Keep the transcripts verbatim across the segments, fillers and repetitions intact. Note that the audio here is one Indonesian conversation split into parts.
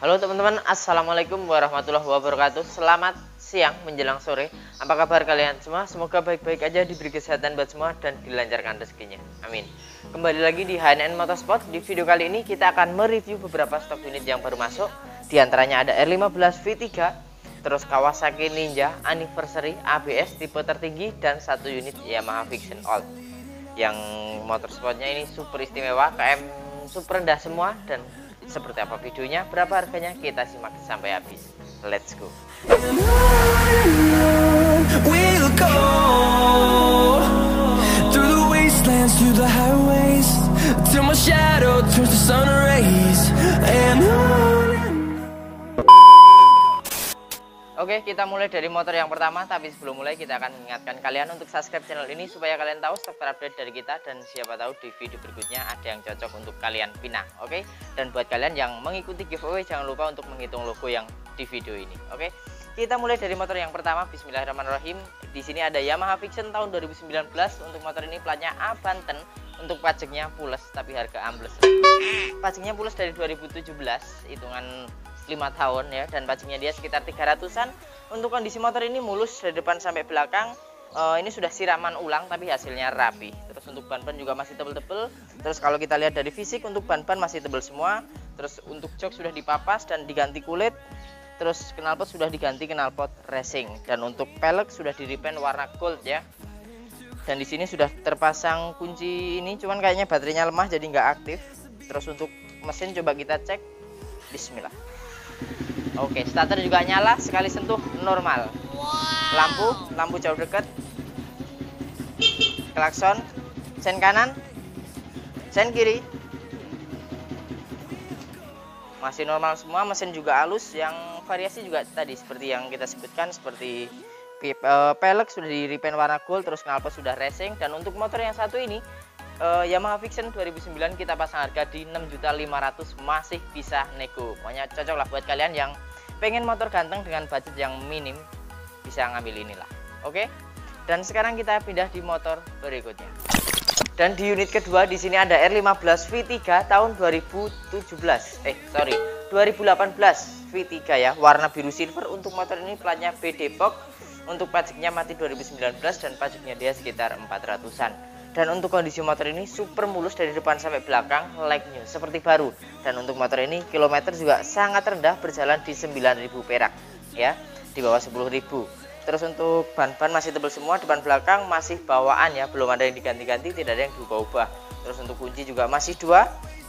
Halo teman-teman, assalamualaikum warahmatullahi wabarakatuh. Selamat siang menjelang sore. Apa kabar kalian semua? Semoga baik-baik aja, diberi kesehatan buat semua dan dilancarkan rezekinya. Amin. Kembali lagi di H N N Motorsport. Di video kali ini kita akan mereview beberapa stok unit yang baru masuk. Di antaranya ada R lima belas V tiga, terus Kawasaki Ninja Anniversary A B S tipe tertinggi, dan satu unit Yamaha Vision Old. Yang motorsportnya ini super istimewa, K M super rendah semua. Dan seperti apa videonya, berapa harganya, kita simak sampai habis. Let's go. We'll go through the wastelands, through the highways, till my shadow turns to sun rays, and on. Oke, kita mulai dari motor yang pertama. Tapi sebelum mulai, kita akan mengingatkan kalian untuk subscribe channel ini supaya kalian tahu stok terupdate dari kita, dan siapa tahu di video berikutnya ada yang cocok untuk kalian pinang. Oke, dan buat kalian yang mengikuti giveaway, jangan lupa untuk menghitung logo yang di video ini. Oke, kita mulai dari motor yang pertama. Bismillahirrahmanirrahim. Di sini ada Yamaha Vision tahun dua ribu sembilan belas. Untuk motor ini platnya A Banten. Untuk pajaknya pules, tapi harga ambles. Pajaknya pules dari dua ribu tujuh belas, hitungan lima tahun ya, dan pajaknya dia sekitar tiga ratusan. Untuk kondisi motor ini mulus dari depan sampai belakang. Uh, ini sudah siraman ulang tapi hasilnya rapi. Terus untuk ban-ban juga masih tebel-tebel. Terus kalau kita lihat dari fisik, untuk ban-ban masih tebel semua. Terus untuk jok sudah dipapas dan diganti kulit. Terus knalpot sudah diganti knalpot racing, dan untuk pelek sudah di repaint warna gold ya. Dan di sini sudah terpasang kunci ini, cuman kayaknya baterainya lemah jadi nggak aktif. Terus untuk mesin coba kita cek. Bismillah. Oke, starter juga nyala, sekali sentuh normal. Lampu, lampu jauh dekat. Klakson, sen kanan, sen kiri. Masih normal semua, mesin juga halus. Yang variasi juga tadi seperti yang kita sebutkan, seperti pelek sudah di repaint warna gold, terus knalpot sudah racing. Dan untuk motor yang satu ini, Uh, Yamaha Vision dua ribu sembilan, kita pasang harga di enam juta lima ratus ribu, masih bisa nego. Pokoknya cocok lah buat kalian yang pengen motor ganteng dengan budget yang minim, bisa ngambil inilah. Oke. Dan sekarang kita pindah di motor berikutnya. Dan di unit kedua di sini ada R lima belas V tiga tahun dua ribu tujuh belas. Eh, sorry, dua ribu delapan belas V tiga ya, warna biru silver. Untuk motor ini platnya B Depok. Untuk pajaknya mati dua ribu sembilan belas dan pajaknya dia sekitar empat ratusan. Dan untuk kondisi motor ini super mulus dari depan sampai belakang, like new, seperti baru. Dan untuk motor ini kilometer juga sangat rendah, berjalan di sembilan ribu perak ya, di bawah sepuluh ribu. Terus untuk ban-ban masih tebal semua, depan belakang masih bawaan ya, belum ada yang diganti-ganti, tidak ada yang diubah-ubah. Terus untuk kunci juga masih dua.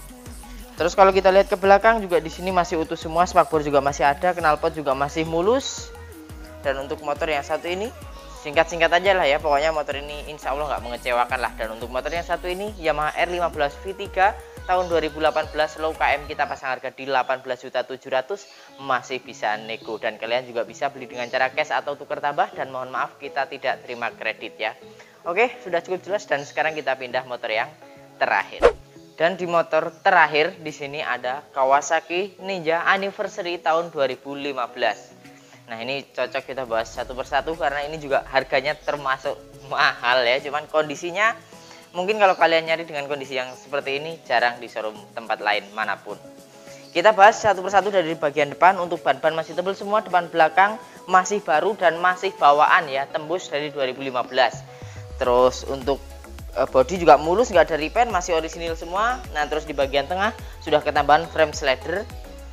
Terus kalau kita lihat ke belakang juga di sini masih utuh semua, spakbor juga masih ada, knalpot juga masih mulus. Dan untuk motor yang satu ini, singkat-singkat aja lah ya, pokoknya motor ini insya Allah nggak mengecewakan lah. Dan untuk motor yang satu ini Yamaha R lima belas V tiga tahun dua ribu delapan belas, low K M, kita pasang harga di delapan belas juta tujuh ratus ribu, masih bisa nego. Dan kalian juga bisa beli dengan cara cash atau tukar tambah, dan mohon maaf kita tidak terima kredit ya. Oke, sudah cukup jelas. Dan sekarang kita pindah motor yang terakhir. Dan di motor terakhir di sini ada Kawasaki Ninja Anniversary tahun dua ribu lima belas. Nah, ini cocok kita bahas satu persatu karena ini juga harganya termasuk mahal ya. Cuman kondisinya mungkin kalau kalian nyari dengan kondisi yang seperti ini jarang di showroom tempat lain manapun. Kita bahas satu persatu dari bagian depan. Untuk ban-ban masih tebal semua, depan belakang masih baru dan masih bawaan ya, tembus dari dua ribu lima belas. Terus untuk uh, bodi juga mulus, nggak ada repaint, masih orisinil semua. Nah, terus di bagian tengah sudah ketambahan frame slider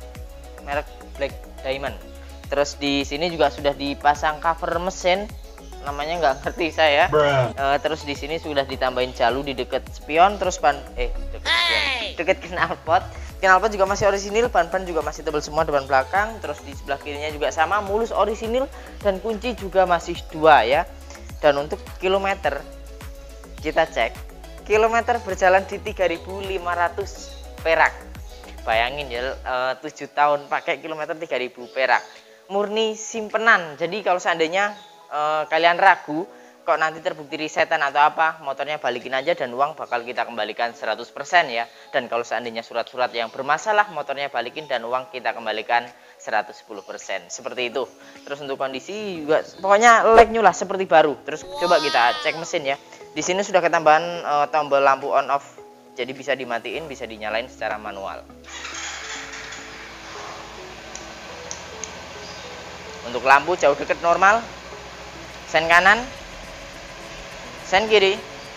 merek Black Diamond. Terus di sini juga sudah dipasang cover mesin, namanya nggak ngerti saya. Uh, terus di sini sudah ditambahin jalu di dekat spion, terus ban eh dekat spion, dekat knalpot. Knalpot juga masih orisinil, ban-ban juga masih tebal semua depan belakang. Terus di sebelah kirinya juga sama, mulus orisinil, dan kunci juga masih dua ya. Dan untuk kilometer kita cek, kilometer berjalan di tiga ribu lima ratus perak. Bayangin ya, uh, tujuh tahun pakai kilometer tiga ribu perak. Murni simpenan. Jadi kalau seandainya e, kalian ragu kok nanti terbukti resetan atau apa, motornya balikin aja dan uang bakal kita kembalikan seratus persen ya. Dan kalau seandainya surat-surat yang bermasalah, motornya balikin dan uang kita kembalikan seratus sepuluh persen. Seperti itu. Terus untuk kondisi juga pokoknya like new lah, seperti baru. Terus coba kita cek mesin ya. Di sini sudah ketambahan e, tombol lampu on off. Jadi bisa dimatiin, bisa dinyalain secara manual. Untuk lampu jauh dekat normal, sen kanan, sen kiri.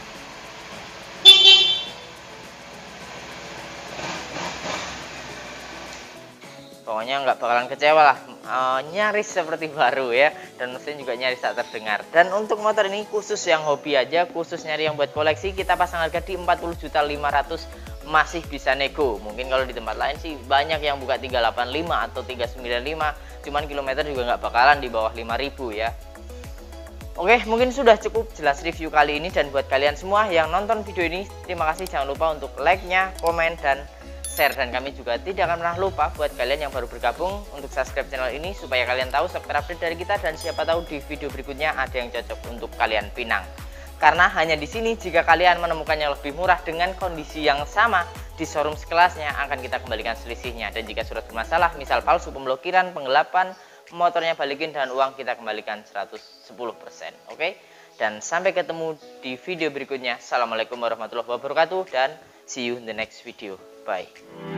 Pokoknya nggak bakalan kecewa lah, e, nyaris seperti baru ya, dan mesin juga nyaris tak terdengar. Dan untuk motor ini khusus yang hobi aja, khusus nyari yang buat koleksi, kita pasang harga di empat puluh juta lima ratus ribu, masih bisa nego. Mungkin kalau di tempat lain sih banyak yang buka tiga delapan lima atau tiga sembilan lima, cuman kilometer juga nggak bakalan di bawah lima ribu ya. Oke, mungkin sudah cukup jelas review kali ini, dan buat kalian semua yang nonton video ini, terima kasih, jangan lupa untuk like-nya, komen, dan share. Dan kami juga tidak akan pernah lupa buat kalian yang baru bergabung untuk subscribe channel ini, supaya kalian tahu seputar update dari kita, dan siapa tahu di video berikutnya ada yang cocok untuk kalian pinang. Karena hanya di sini jika kalian menemukan yang lebih murah dengan kondisi yang sama di showroom sekelasnya, akan kita kembalikan selisihnya. Dan jika surat bermasalah, misal palsu, pemblokiran, penggelapan, motornya balikin dan uang kita kembalikan seratus sepuluh persen. Oke? Dan sampai ketemu di video berikutnya. Assalamualaikum warahmatullahi wabarakatuh, dan see you in the next video. Bye.